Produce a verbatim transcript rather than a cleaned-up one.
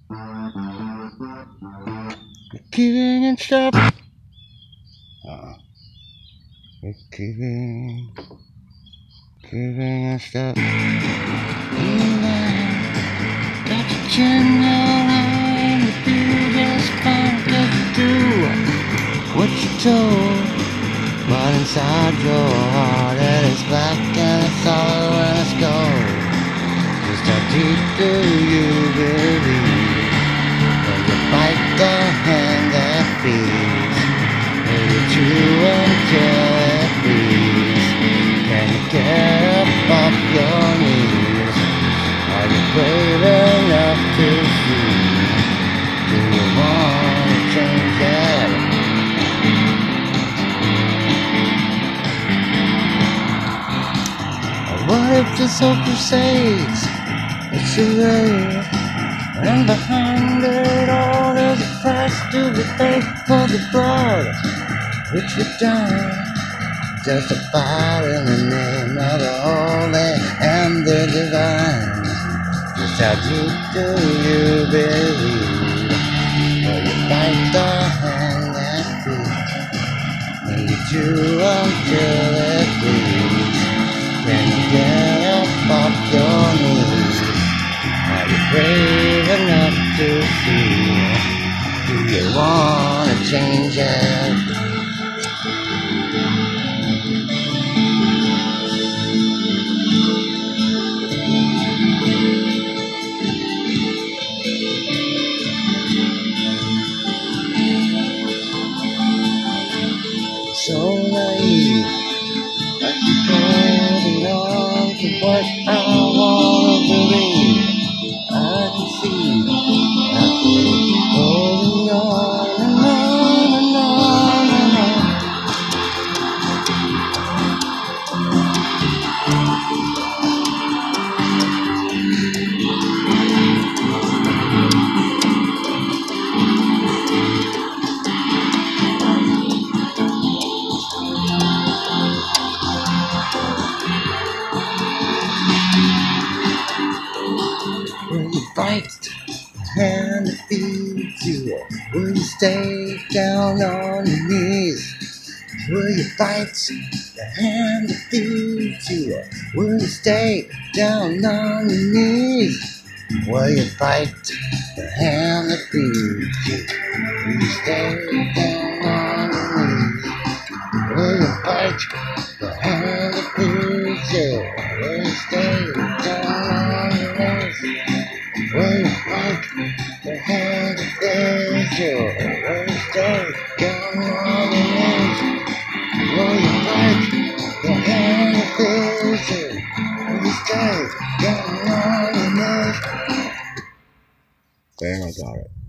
Keeping and stuff. Uh, keeping, keeping and stuff. Got your chin on, you feel just fine, cause you do what you're told. But inside your heart, it is black and it's solid when it's cold. Just how deep do you believe? Will you bite the hand that feeds? Will you chew until it bleeds? Can you get up off your knees? Are you brave enough to see? Do you want to change it? What if this whole crusade's a charade? And behind it all there's a price to be paid for the blood which we've done, justified in the name of the holy and the divine. Just how deep do you believe? Will you bite the hand that feeds? Will you chew until it bleeds? Can you get up off your knees? Are you brave enough to see? Do you want to change it? So naive, I keep holding on to what I want to believe. I can see I keep holding on and on and on and on. Will you bite the hand that feeds you? Will you stay down on your knees? Will you bite the hand that feeds you? Will you stay down on your knees? Will you bite the hand that feeds you? Will you stay down on your knees? Will you bite the hand that feeds you? Will you stay down on your knees? Will you bite the hand that feeds you? Will you stay down on your knees? Will you bite the hand that feeds you? Will you stay down on your knees? Bang, I got it.